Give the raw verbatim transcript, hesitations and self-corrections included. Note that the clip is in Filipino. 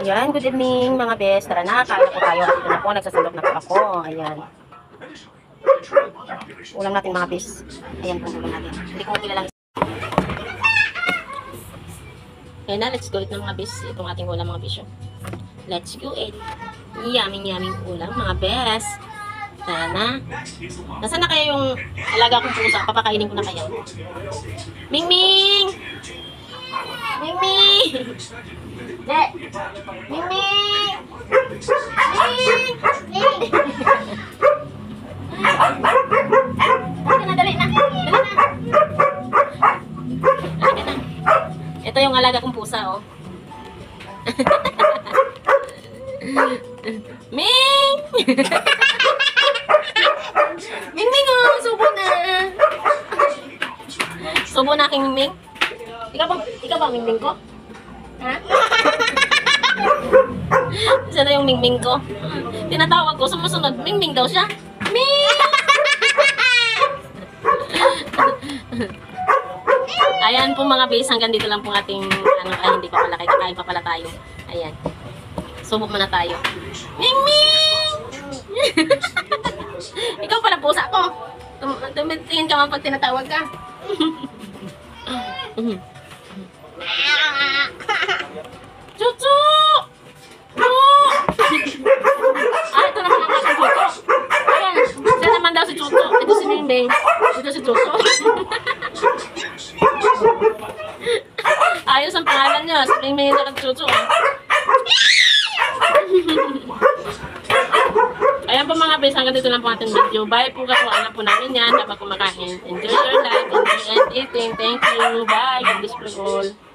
Ayan, good evening mga best. Tara na, kain na po tayo. Dito na po, nagsasalok na po ako. Ayan. Ulam natin mga best. Ayan po ulam natin. Hindi ko kilalang. Ayan na, let's go eat ng mga best. Itong ating ulam mga best. Let's go eat. Yummy, yummy ulam mga best. Tara na. Nasaan na kaya yung alaga kong pusa? Papakainin ko na kaya. Ming Ming! Ming Ming! De! Ming Ming! Ming! Ming! Dali na, dali na. Dali na. Dali na. Ito yung alaga kong pusa, oh. Ming! Ming Ming, oh! Subo na. Subo na aking Ming Ming. Ikaw ba, ikaw ba Ming Ming ko? Ha? Siya na yung Ming Ming ko. Tinatawag ko, sumusunod. Ming Ming daw siya. Ming! Ayan po mga base, hanggang dito lang po ating, ano, ay hindi pa pala, kakain pa pala tayo. Ayan. Subok muna tayo. Ming Ming! Ikaw pala pusa ko. Tumitingin ka man pag tinatawag ka. Chuchu! Oh! Ah, ito naman ang ating Chuchu. Ayan, siya naman daw si Chuchu. Ito si Ming Ming. Ito si Chuchu. Ayos ang pangalan niya. Si Ming Ming at Chuchu. Ayan po mga bes, hanggang dito lang po ating video. Bye po, katuwaan na po namin yan habang kumakain. Enjoy your life, enjoy and eating. Thank you. Bye. God bless you all.